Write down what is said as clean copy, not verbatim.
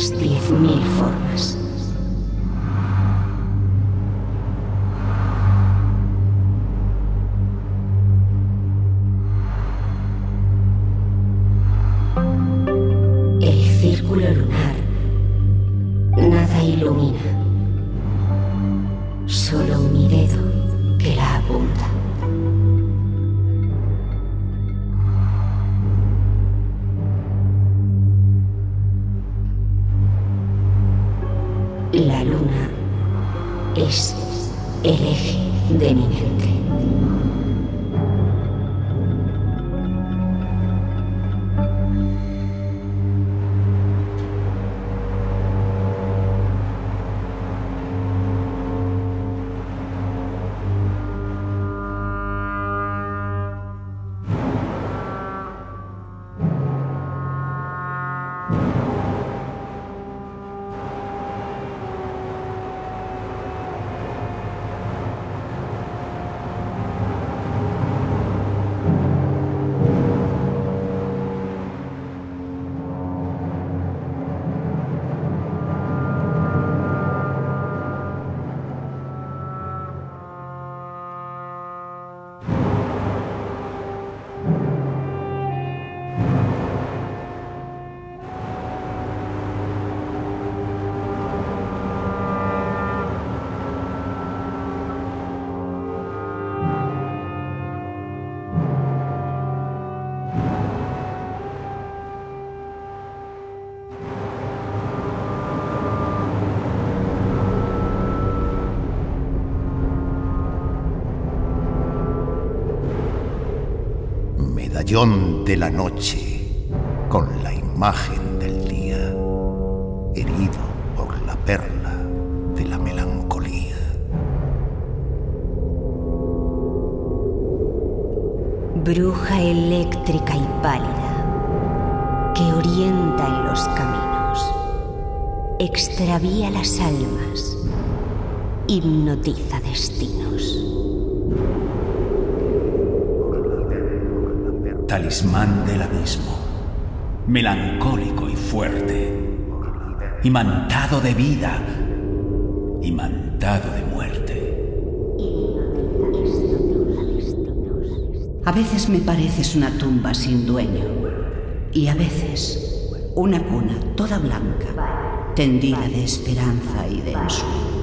las 10.000 formas. El círculo lunar nada ilumina, solo mi dedo que la apunta. La luna es el eje de mi mente. Medallón de la noche, con la imagen del día, herido por la perla de la melancolía. Bruja eléctrica y pálida, que orienta en los caminos, extravía las almas, hipnotiza destinos. Talismán del abismo, melancólico y fuerte, imantado de vida, imantado de muerte. A veces me pareces una tumba sin dueño, y a veces una cuna toda blanca, tendida de esperanza y de ensueño.